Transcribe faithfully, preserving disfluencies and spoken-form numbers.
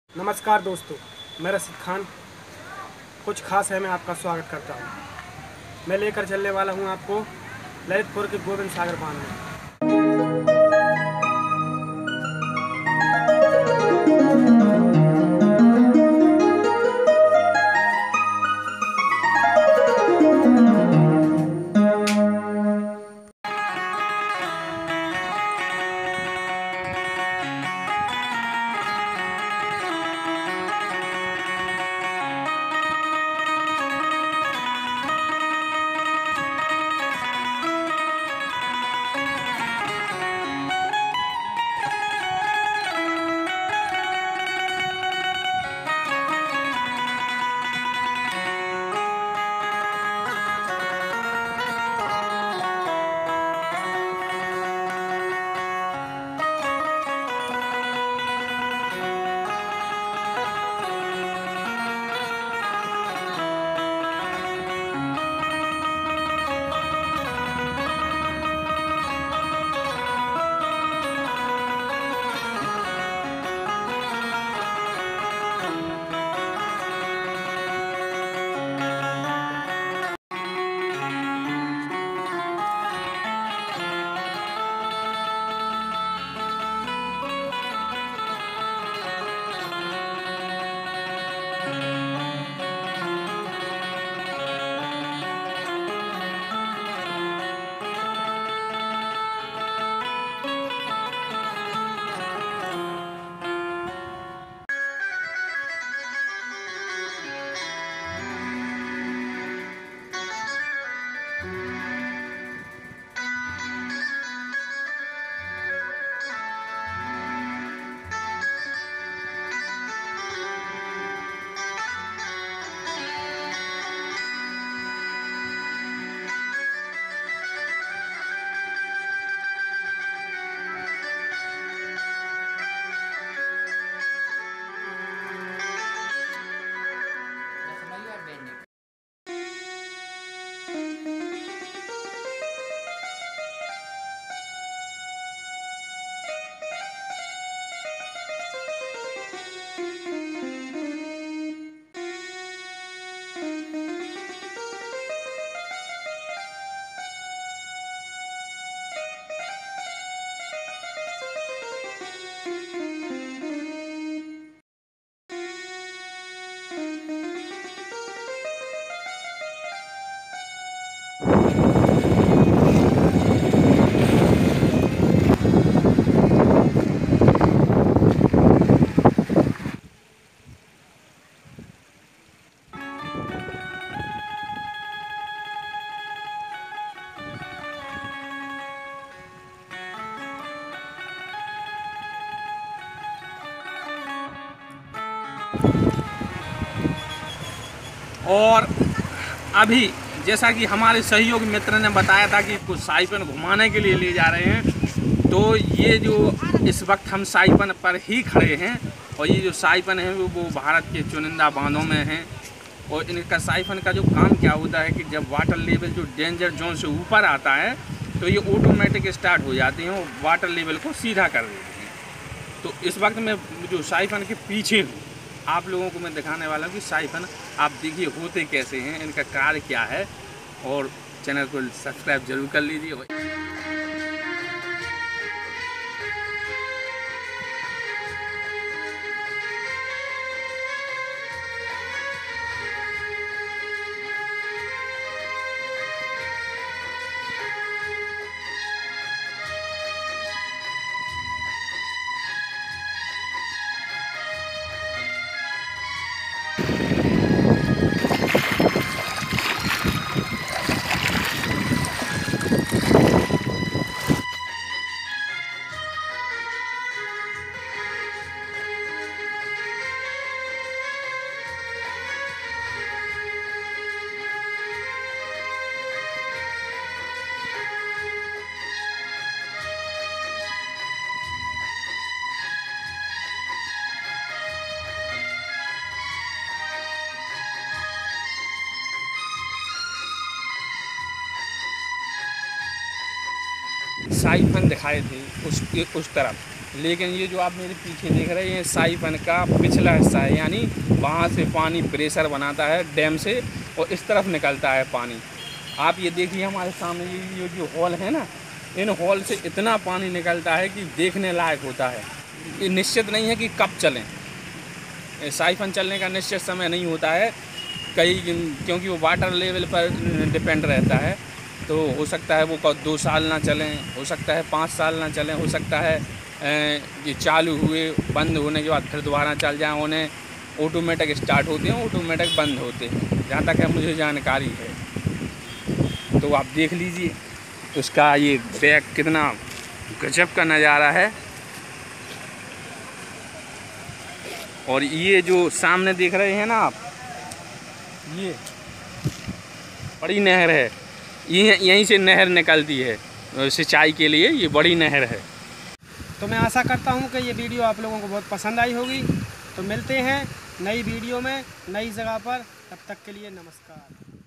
नमस्कार दोस्तों, मैं रशीद खान कुछ खास है मैं आपका स्वागत करता हूँ। मैं लेकर चलने वाला हूँ आपको ललितपुर के गोविंद सागर बांध में। और अभी जैसा कि हमारे सहयोगी मित्र ने बताया था कि कुछ साइपन घुमाने के लिए ले जा रहे हैं, तो ये जो इस वक्त हम साइपन पर ही खड़े हैं और ये जो साइपन है वो भारत के चुनिंदा बांधों में हैं। और इनका साइपन का जो काम क्या होता है कि जब वाटर लेवल जो डेंजर जोन से ऊपर आता है तो ये ऑटोमेटिक स्टार्ट हो जाती हैं और वाटर लेवल को सीधा कर देती हैं। तो इस वक्त मैं जो साइपन के पीछे हूँ, आप लोगों को मैं दिखाने वाला हूँ कि साइफन आप देखिए होते कैसे हैं, इनका कार्य क्या है। और चैनल को सब्सक्राइब जरूर कर लीजिए। साइफन दिखाए थे उस उस तरफ, लेकिन ये जो आप मेरे पीछे देख रहे हैं साइफन का पिछला हिस्सा है, यानी वहाँ से पानी प्रेशर बनाता है डैम से और इस तरफ निकलता है पानी। आप ये देखिए हमारे सामने ये जो हॉल है ना, इन हॉल से इतना पानी निकलता है कि देखने लायक होता है। ये निश्चित नहीं है कि कब चलें, साइफन चलने का निश्चित समय नहीं होता है कई, क्योंकि वो वाटर लेवल पर डिपेंड रहता है। तो हो सकता है वो दो साल ना चलें, हो सकता है पाँच साल ना चलें, हो सकता है ये चालू हुए बंद होने के बाद फिर दोबारा चल जाएँ। उन्हें ऑटोमेटिक स्टार्ट होते हैं, ऑटोमेटिक बंद होते हैं, जहाँ तक है मुझे जानकारी है। तो आप देख लीजिए उसका ये बैक कितना गजब का नज़ारा है। और ये जो सामने देख रहे हैं ना आप, ये बड़ी नहर है, ये यहीं से नहर निकलती है सिंचाई के लिए, ये बड़ी नहर है। तो मैं आशा करता हूँ कि ये वीडियो आप लोगों को बहुत पसंद आई होगी। तो मिलते हैं नई वीडियो में नई जगह पर, तब तक के लिए नमस्कार।